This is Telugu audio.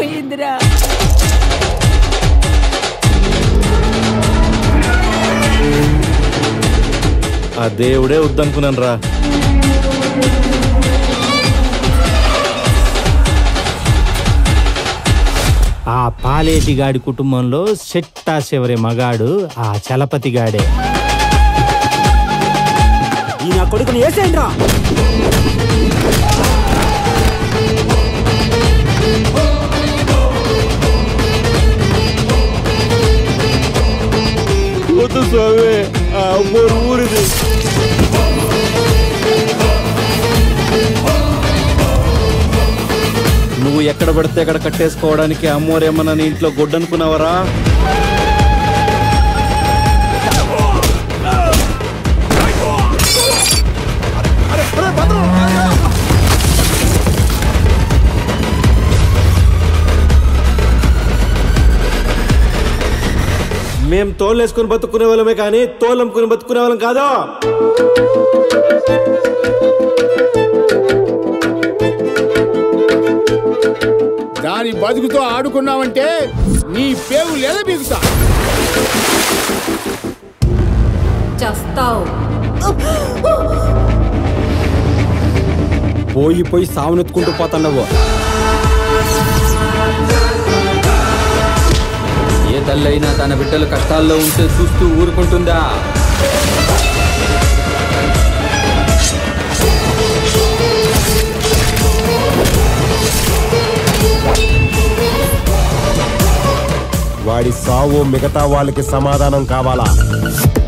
పోయిందిరా. ఆ దేవుడే వద్దనుకున్నాను రా. ఆ పాలేటిగాడి కుటుంబంలో చెట్టా చివరి మగాడు ఆ చలపతిగాడే. ఈ నా కొడుకుని వేసేయండి రా. స్వామి ఆ ఊరిది. నువ్వు ఎక్కడ పడితే అక్కడ కట్టేసుకోవడానికి అమ్మోరేమన్నా నీ ఇంట్లో గొడ్డనుకున్నావరా? మేం తోళ్ళేసుకుని బతుకునే వాళ్ళమే కానీ తోలమ్ముకుని బతుకునే వాళ్ళం కాదు. దాని బతుకుతో ఆడుకున్నావంటే నీ పేగు లేదా బీగుతా. చస్తావు. పోయి పోయి సావునెత్తుకుంటూ పోతున్నావు. ఏ తల్లైనా తన బిడ్డలు కష్టాల్లో ఉంటే చూస్తూ ఊరుకుంటుందా? వాడి సావు మిగతా వాళ్ళకి సమాధానం కావాలా?